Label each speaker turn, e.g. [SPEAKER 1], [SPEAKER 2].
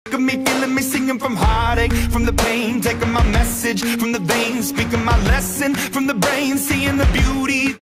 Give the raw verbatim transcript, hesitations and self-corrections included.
[SPEAKER 1] of me feeling me singing from heartache, from the pain, taking my message from the veins, speaking my lesson from the brain, seeing the beauty